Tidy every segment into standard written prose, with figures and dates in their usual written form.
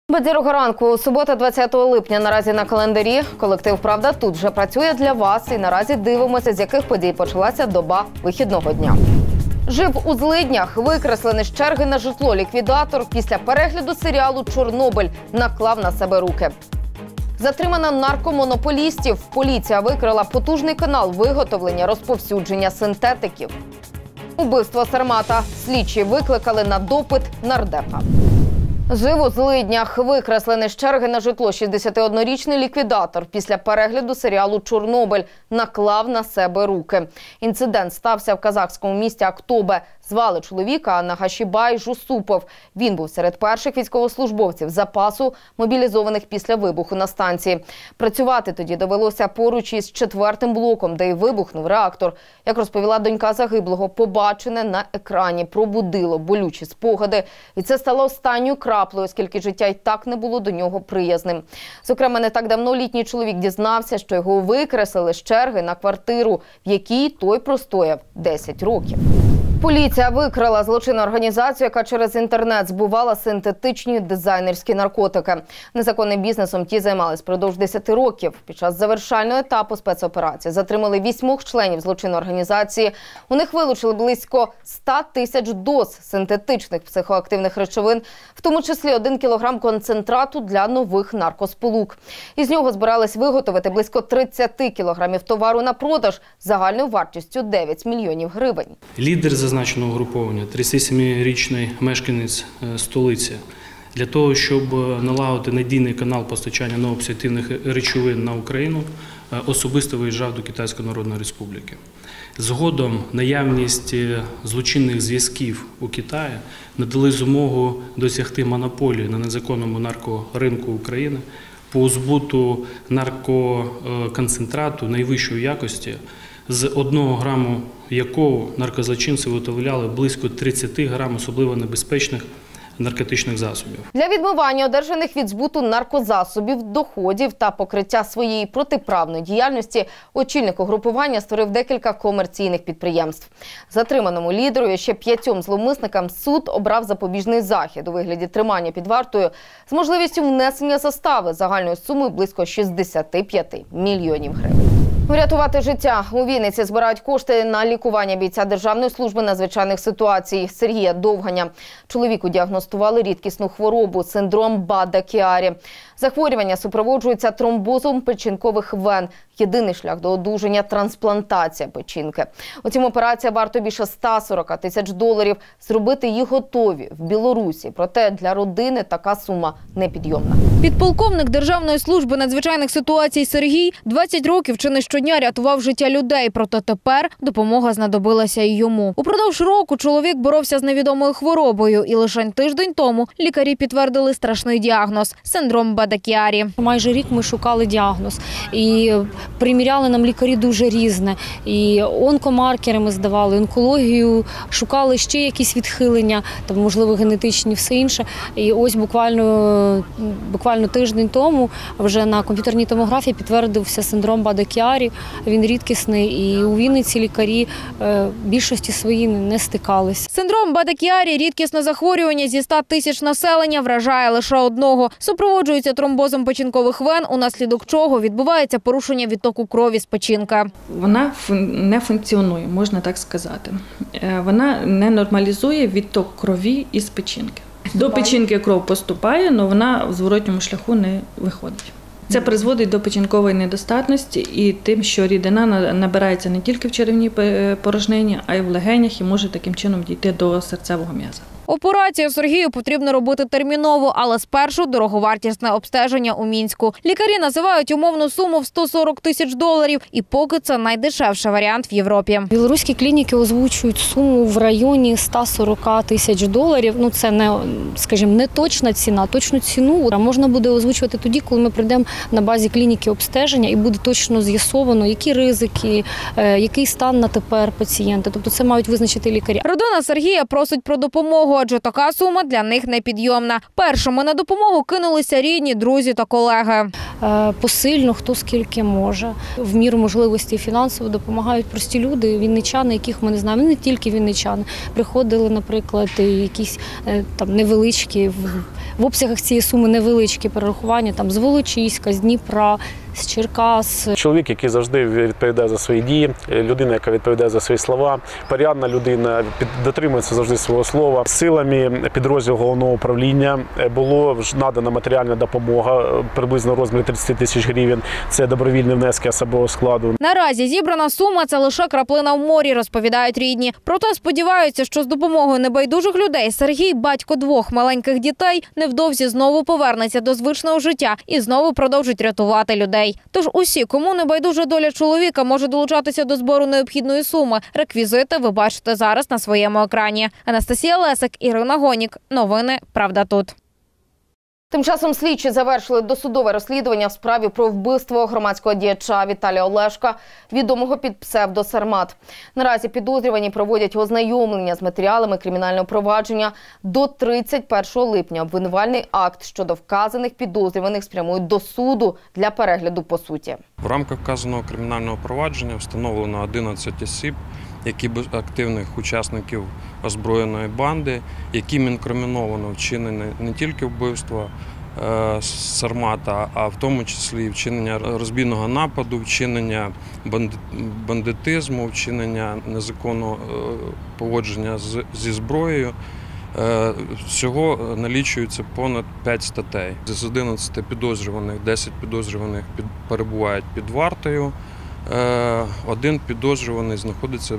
Бадьорого ранку. Субота, 20 липня. Наразі на календарі. Колектив «Правда» тут вже працює для вас. І наразі дивимося, з яких подій почалася доба вихідного дня. Жив у злиднях. Викреслений з черги на житло ліквідатор після перегляду серіалу «Чорнобиль» наклав на себе руки. Затримано наркомонополістів. Поліція викрила потужний канал виготовлення, розповсюдження синтетиків. Убивство Сармата. Слідчі викликали на допит нардепа. Жив у злиднях. Викреслений з черги на житло 61-річний ліквідатор після перегляду серіалу «Чорнобиль» наклав на себе руки. Інцидент стався в казахському місті Актобе. Звали чоловіка Нагашібай Жусупов. Він був серед перших військовослужбовців запасу, мобілізованих після вибуху на станції. Працювати тоді довелося поруч із 4-м блоком, де й вибухнув реактор. Як розповіла донька загиблого, побачене на екрані пробудило болючі спогади. І це стало останньою краплею, оскільки життя й так не було до нього приязним. Зокрема, не так давно літній чоловік дізнався, що його викреслили з черги на квартиру, в якій той простояв 10 років. Поліція викрила злочинну організацію, яка через інтернет збувала синтетичні дизайнерські наркотики. Незаконним бізнесом ті займались впродовж 10 років. Під час завершального етапу спецоперації затримали 8 членів злочинної організації. У них вилучили близько 100 тисяч доз синтетичних психоактивних речовин, в тому числі 1 кілограм концентрату для нових наркосполук. Із нього збирались виготовити близько 30 кілограмів товару на продаж загальною вартістю 9 мільйонів гривень. Лідер зазначеного угруповання, 37-річний мешканець столиці, для того, щоб налагодити надійний канал постачання новопсихоактивних речовин на Україну, особисто виїжджав до Китайської Народної Республіки. Згодом наявність злочинних зв'язків у Китаї надали змогу досягти монополії на незаконному наркоринку України по збуту наркоконцентрату найвищої якості, з 1 граму якого наркозлочинці виготовляли близько 30 грам особливо небезпечних наркотичних засобів. Для відмивання одержаних від збуту наркозасобів, доходів та покриття своєї протиправної діяльності очільник угрупування створив декілька комерційних підприємств. Затриманому лідеру і ще 5 зловмисникам суд обрав запобіжний захід у вигляді тримання під вартою з можливістю внесення застави загальною сумою близько 65 мільйонів гривень. Врятувати життя. У Вінниці збирають кошти на лікування бійця Державної служби надзвичайних ситуацій Сергія Довганя. Чоловіку діагностували рідкісну хворобу – синдром Бада-Кіарі. Захворювання супроводжується тромбозом печінкових вен. Єдиний шлях до одужання – трансплантація печінки. Утім, операція варто більше 140 тисяч доларів. Зробити їх готові в Білорусі. Проте для родини така сума непідйомна. Підполковник Державної служби надзвичайних ситуацій Сергій 20 років чи не щодня рятував життя людей. Проте тепер допомога знадобилася і йому. Упродовж року чоловік боровся з невідомою хворобою. І лише тиждень тому лікарі підтвердили страшний діагноз – синдром Бада-Кіарі. Майже рік ми шукали діагноз. І приміряли нам лікарі дуже різне. І онкомаркери ми здавали, онкологію, шукали ще якісь відхилення, там, можливо, генетичні, все інше. І ось буквально тиждень тому вже на комп'ютерній томографії підтвердився синдром Бада-Кіарі. Він рідкісний, і у Вінниці лікарі більшості свої не стикалися. Синдром Бада-Кіарі – рідкісне захворювання зі 100 тисяч населення, вражає лише одного. Супроводжується тромбозом печінкових вен, унаслідок чого відбувається порушення відтоку крові з печінки. Вона не функціонує, можна так сказати. Вона не нормалізує відток крові із печінки. До печінки кров поступає, але вона в зворотньому шляху не виходить. Це призводить до печінкової недостатності і тим, що рідина набирається не тільки в черевній порожнині, а й в легенях і може таким чином дійти до серцевого м'яза. Операцію Сергію потрібно робити терміново, але спершу дороговартісне обстеження у Мінську. Лікарі називають умовну суму в 140 тисяч доларів, і поки це найдешевший варіант в Європі. Білоруські клініки озвучують суму в районі 140 тисяч доларів. Ну, це не, скажімо, не точна ціна. Точну ціну можна буде озвучувати тоді, коли ми прийдемо на базі клініки обстеження і буде точно з'ясовано, які ризики, який стан на тепер пацієнта. Тобто це мають визначити лікарі. Родина Сергія просить про допомогу, адже така сума для них непідйомна. Першими на допомогу кинулися рідні, друзі та колеги. Посильно, хто скільки може. В міру можливості фінансово допомагають прості люди, вінничани, яких ми не знаємо. Не тільки вінничани. Приходили, наприклад, якісь там невеличкі в обсягах цієї суми невеличкі перерахування там з Волочиська, з Дніпра, з Черкас. Чоловік, який завжди відповідає за свої дії, людина, яка відповідає за свої слова, порядна людина, дотримується завжди свого слова. Силами підрозділу головного управління було надана матеріальна допомога приблизно в розмірі 30 тисяч гривень. Це добровільні внески особового складу. Наразі зібрана сума – це лише краплина в морі, розповідають рідні. Проте сподіваються, що з допомогою небайдужих людей Сергій, батько 2 маленьких дітей, невдовзі знову повернеться до звичного життя і знову продовжить рятувати людей. Тож усі, кому небайдужа доля чоловіка, може долучатися до збору необхідної суми. Реквізити ви бачите зараз на своєму екрані. Анастасія Лесик, Ірина Гонік. Новини «Правда тут». Тим часом слідчі завершили досудове розслідування в справі про вбивство громадського діяча Віталія Олешка, відомого під псевдо Сармат. Наразі підозрювані проводять ознайомлення з матеріалами кримінального провадження. До 31 липня обвинувальний акт щодо вказаних підозрюваних спрямують до суду для перегляду по суті. В рамках вказаного кримінального провадження встановлено 11 осіб, які активних учасників озброєної банди, яким інкриміновано вчинення не тільки вбивства Сармата, а в тому числі і вчинення розбійного нападу, вчинення бандитизму, вчинення незаконного поводження зі зброєю. Всього налічується понад 5 статей. З 11 підозрюваних 10 підозрюваних перебувають під вартою. 1 підозрюваний знаходиться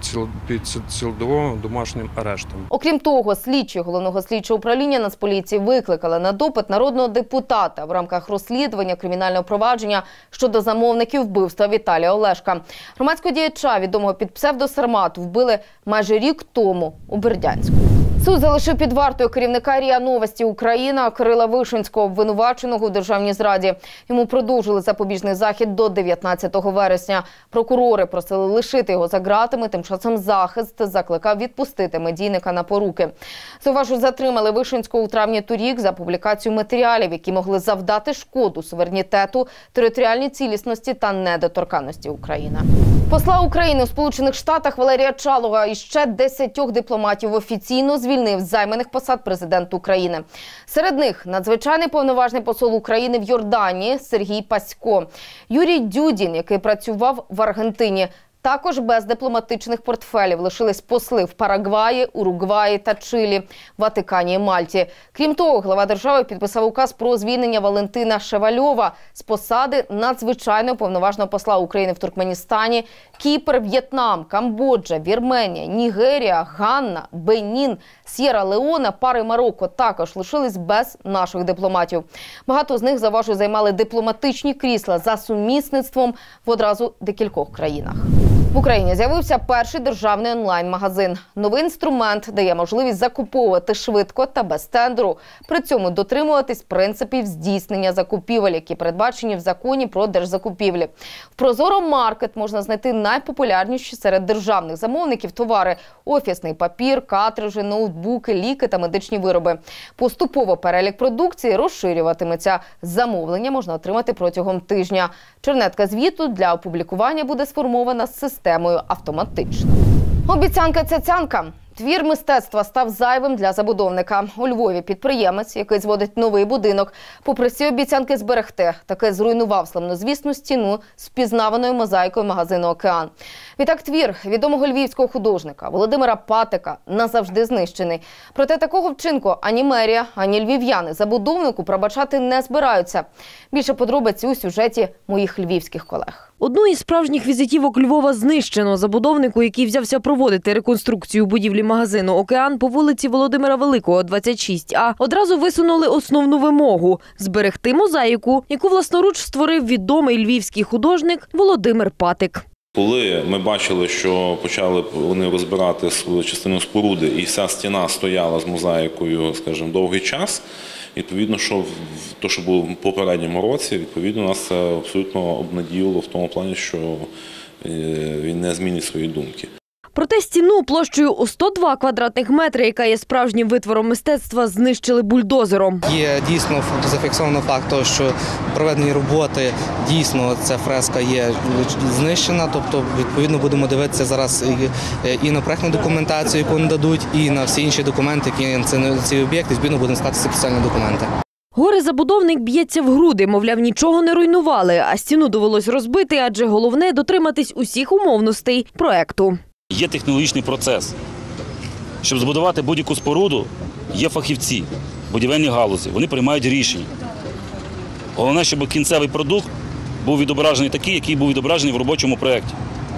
під цілодобовим домашнім арештом. Окрім того, слідчі Головного слідчого управління Нацполіції викликали на допит народного депутата в рамках розслідування кримінального провадження щодо замовників вбивства Віталія Олешка. Громадського діяча, відомого під псевдо Сармат, вбили майже рік тому у Бердянську. Суд залишив під вартою керівника РІА «Новості Україна» Кирила Вишинського, обвинуваченого у державній зраді. Йому продовжили запобіжний захід до 19 вересня. Прокурори просили лишити його за ґратами, тим часом захист закликав відпустити медійника на поруки. Зауважу, затримали Вишинського у травні торік за публікацію матеріалів, які могли завдати шкоду суверенітету, територіальній цілісності та недоторканності України. Посла України у Сполучених Штатах Валерія Чалого і ще 10 дипломатів офіційно звільнив з займаних посад президент України. Серед них надзвичайний повноважний посол України в Йорданії Сергій Пасько, Юрій Дюдін, який працював в Аргентині. Також без дипломатичних портфелів лишились посли в Парагваї, Уругваї та Чилі, Ватикані і Мальті. Крім того, глава держави підписав указ про звільнення Валентина Шевальова з посади надзвичайного повноважного посла України в Туркменістані. Кіпр, В'єтнам, Камбоджа, Вірменія, Нігерія, Ганна, Бенін, С'єра-Леоне, пари Марокко також лишились без наших дипломатів. Багато з них, заважу, займали дипломатичні крісла за сумісництвом в одразу декількох країнах. В Україні з'явився перший державний онлайн-магазин. Новий інструмент дає можливість закуповувати швидко та без тендеру. При цьому дотримуватись принципів здійснення закупівель, які передбачені в законі про держзакупівлі. В Прозоро Маркет можна знайти найпопулярніші серед державних замовників товари – офісний папір, картриджі, ноутбуки, ліки та медичні вироби. Поступово перелік продукції розширюватиметься. Замовлення можна отримати протягом тижня. Чернетка звіту для опублікування буде сформована з системою автоматично. Обіцянка-цяцянка. Твір мистецтва став зайвим для забудовника. У Львові підприємець, який зводить новий будинок, попри всі обіцянки зберегти, таки зруйнував славнозвісну стіну з впізнаваною мозаїкою магазину «Океан». Відтак твір відомого львівського художника Володимира Патика назавжди знищений. Проте такого вчинку ані мерія, ані львів'яни забудовнику пробачати не збираються. Більше подробиць у сюжеті моїх львівських колег. Одну із справжніх візитівок Львова знищено. Забудовнику, який взявся проводити реконструкцію будівлі магазину «Океан» по вулиці Володимира Великого, 26А, одразу висунули основну вимогу – зберегти мозаїку, яку власноруч створив відомий львівський художник Володимир Патик. Коли ми бачили, що почали вони розбирати свою частину споруди і вся стіна стояла з мозаїкою, скажімо, довгий час, відповідно, що те, що було в попередньому році, відповідно, нас це абсолютно обнадіяло в тому плані, що він не змінить свої думки. Проте стіну площею у 102 квадратних метри, яка є справжнім витвором мистецтва, знищили бульдозером. Є дійсно зафіксовано факт того, що проведені роботи, дійсно ця фреска є знищена, тобто відповідно будемо дивитися зараз і на проектну документацію, яку нададуть, і на всі інші документи, які на ці об'єкти, відповідно будемо складати спеціальні документи. Горе-забудовник б'ється в груди, мовляв, нічого не руйнували, а стіну довелось розбити, адже головне – дотриматись усіх умовностей проекту. Є технологічний процес. Щоб збудувати будь-яку споруду, є фахівці, будівельні галузі, вони приймають рішення. Головне, щоб кінцевий продукт був відображений такий, який був відображений в робочому проєкті.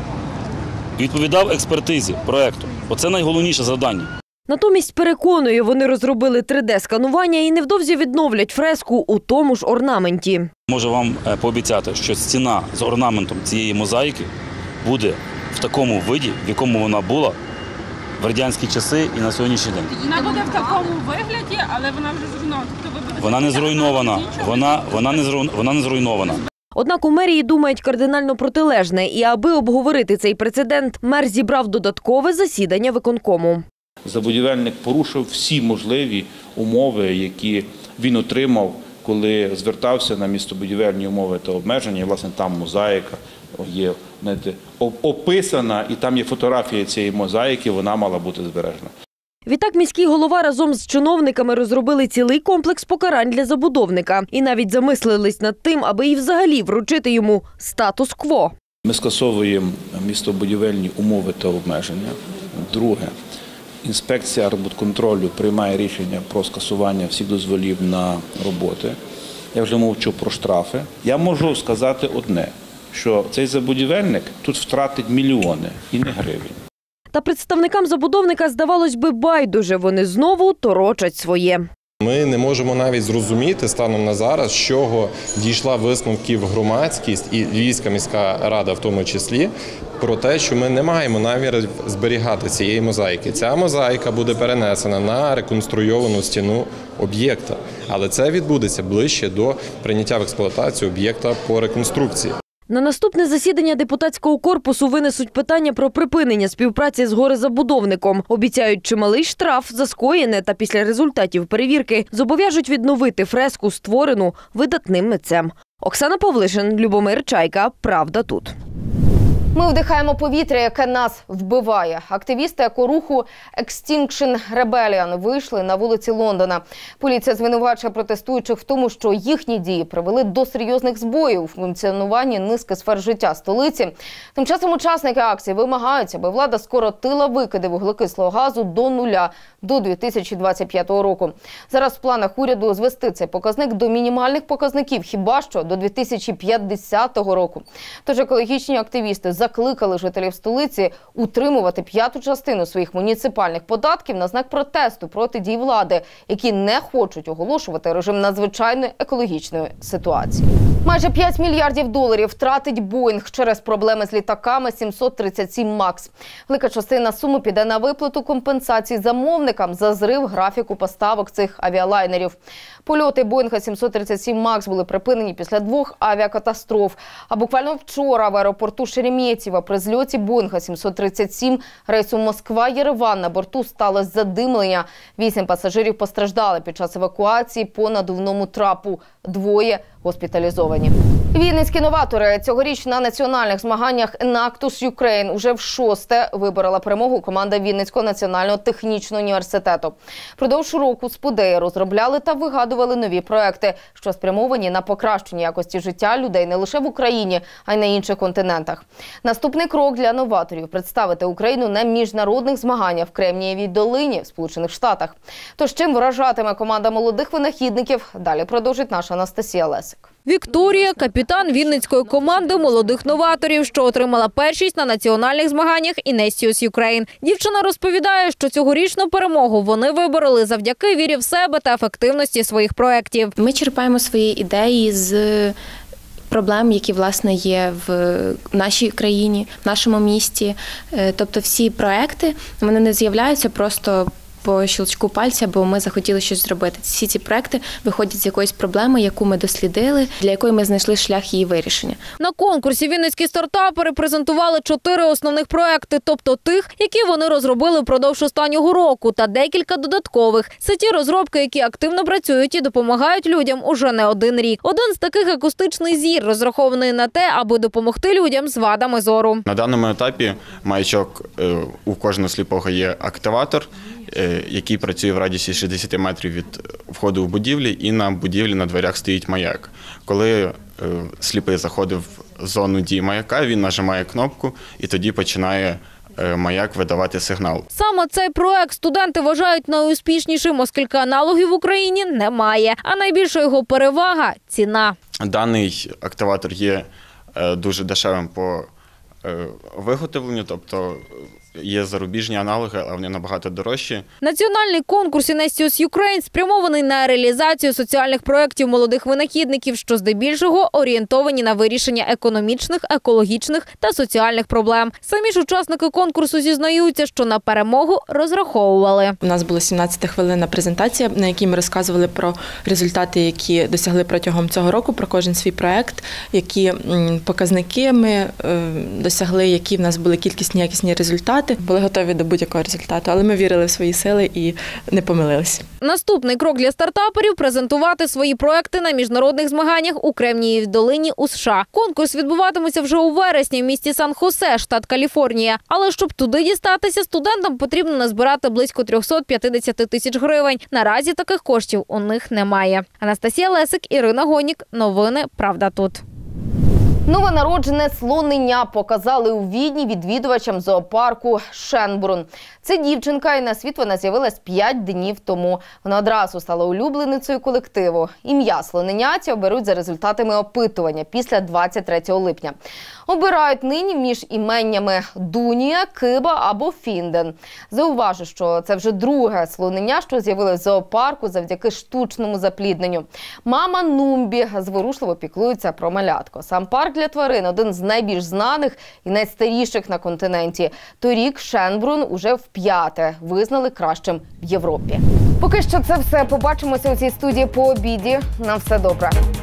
Відповідав експертизі проєкту. Оце найголовніше завдання. Натомість, переконує, вони розробили 3D-сканування і невдовзі відновлять фреску у тому ж орнаменті. Можу вам пообіцяти, що стіна з орнаментом цієї мозаїки буде в такому виді, в якому вона була в радянські часи і на сьогоднішній день. Вона буде в такому вигляді, але вона вже зруйнована. Вона не зруйнована. Вона не зруйнована. Однак у мерії думають кардинально протилежне. І аби обговорити цей прецедент, мер зібрав додаткове засідання виконкому. Забудівельник порушив всі можливі умови, які він отримав, коли звертався на містобудівельні умови та обмеження. І, власне, там мозаїка є описана, і там є фотографія цієї мозаїки, вона мала бути збережена. Відтак міський голова разом з чиновниками розробили цілий комплекс покарань для забудовника. І навіть замислились над тим, аби і взагалі вручити йому статус-кво. Ми скасовуємо містобудівельні умови та обмеження. Друге, інспекція архбудконтролю приймає рішення про скасування всіх дозволів на роботи. Я вже мовчу про штрафи. Я можу сказати одне, що цей забудівельник тут втратить мільйони і не гривень. Та представникам забудовника, здавалось би, байдуже. Вони знову торочать своє. Ми не можемо навіть зрозуміти станом на зараз, з чого дійшла висновків громадськість і Львівська міська рада в тому числі, про те, що ми не маємо намірів зберігати цієї мозаїки. Ця мозаїка буде перенесена на реконструйовану стіну об'єкта, але це відбудеться ближче до прийняття в експлуатацію об'єкта по реконструкції. На наступне засідання депутатського корпусу винесуть питання про припинення співпраці з горе-забудовником. Обіцяють чималий штраф за скоєне та після результатів перевірки зобов'яжуть відновити фреску, створену видатним митцем. Оксана Павлишин, Любомир Чайка. Правда тут. Ми вдихаємо повітря, яке нас вбиває. Активісти екоруху Extinction Rebellion вийшли на вулиці Лондона. Поліція звинувачує протестуючих в тому, що їхні дії привели до серйозних збоїв у функціонуванні низки сфер життя столиці. Тим часом учасники акції вимагають, аби влада скоротила викиди вуглекислого газу до нуля до 2025 року. Зараз в планах уряду звести цей показник до мінімальних показників, хіба що до 2050 року. Тож екологічні активісти закликали жителів столиці утримувати 5-ту частину своїх муніципальних податків на знак протесту проти дій влади, які не хочуть оголошувати режим надзвичайної екологічної ситуації. Майже 5 мільярдів доларів втратить Боїнг через проблеми з літаками 737 МАКС. Велика частина суми піде на виплату компенсацій замовникам за зрив графіку поставок цих авіалайнерів. Польоти Боїнга 737 МАКС були припинені після 2 авіакатастроф. А буквально вчора в аеропорту Шереметьєво при зльоті Боїнга 737 рейсу Москва-Єреван на борту сталося задимлення. 8 пасажирів постраждали під час евакуації по надувному трапу. 2 госпіталізовані. Вінницькі новатори цьогоріч на національних змаганнях Enactus Ukraine уже в 6-те виборола перемогу команда Вінницького національного технічного університету. Продовж року спудеї розробляли та вигадували нові проекти, що спрямовані на покращення якості життя людей не лише в Україні, а й на інших континентах. Наступний крок для новаторів – представити Україну на міжнародних змаганнях в Кремнієвій долині в Сполучених Штатах. Тож чим вражатиме команда молодих винахідників, далі продовжить наша Анастасія Лесик. Вікторія – капітан вінницької команди молодих новаторів, що отримала першість на національних змаганнях Enactus Ukraine. Дівчина розповідає, що цьогорічну перемогу вони вибороли завдяки вірі в себе та ефективності своїх проєктів. Ми черпаємо свої ідеї з проблем, які, власне, є в нашій країні, в нашому місті. Тобто всі проекти, вони не з'являються просто по щелчку пальця, бо ми захотіли щось зробити. Всі ці проекти виходять з якоїсь проблеми, яку ми дослідили, для якої ми знайшли шлях її вирішення. На конкурсі вінницькі стартапери презентували 4 основних проекти, тобто тих, які вони розробили впродовж останнього року, та декілька додаткових. Це ті розробки, які активно працюють і допомагають людям уже не один рік. Один з таких – акустичний зір, розрахований на те, аби допомогти людям з вадами зору. На даному етапі маячок у кожного сліпого є активатор, який працює в радіусі 60 метрів від входу в будівлі, і на будівлі на дверях стоїть маяк. Коли сліпий заходить в зону дії маяка, він нажимає кнопку і тоді починає маяк видавати сигнал. Саме цей проект студенти вважають найуспішнішим, оскільки аналогів в Україні немає. А найбільша його перевага – ціна. Даний активатор є дуже дешевим по виготовленню, тобто є зарубіжні аналоги, але вони набагато дорожчі. Національний конкурс Inestius Ukraine спрямований на реалізацію соціальних проєктів молодих винахідників, що здебільшого орієнтовані на вирішення економічних, екологічних та соціальних проблем. Самі ж учасники конкурсу зізнаються, що на перемогу розраховували. У нас була 17-хвилинна презентація, на якій ми розказували про результати, які досягли протягом цього року, про кожен свій проєкт, які показники ми досягли, які в нас були кількісні, якісні результати. Були готові до будь-якого результату, але ми вірили в свої сили і не помилилися. Наступний крок для стартаперів – презентувати свої проекти на міжнародних змаганнях у Кремнієвій долині у США. Конкурс відбуватиметься вже у вересні в місті Сан-Хосе, штат Каліфорнія. Але щоб туди дістатися, студентам потрібно назбирати близько 350 тисяч гривень. Наразі таких коштів у них немає. Анастасія Лесик, Ірина Гонік. Новини «Правда тут». Новонароджене слонення показали у Відні відвідувачам зоопарку Шенбрун. Це дівчинка, і на світ вона з'явилась 5 днів тому. Вона одразу стала улюбленицею колективу. Ім'я слоненяті оберуть за результатами опитування після 23 липня. Обирають нині між іменнями Дунія, Киба або Фінден. Зауважу, що це вже друге слонення, що з'явилось в зоопарку завдяки штучному заплідненню. Мама Нумбі зворушливо піклується про малятко. Сам парк для тварин – один з найбільш знаних і найстаріших на континенті. Торік Шенбрун уже вп'яте визнали кращим в Європі. Поки що це все. Побачимося у цій студії по обіді. На все добре.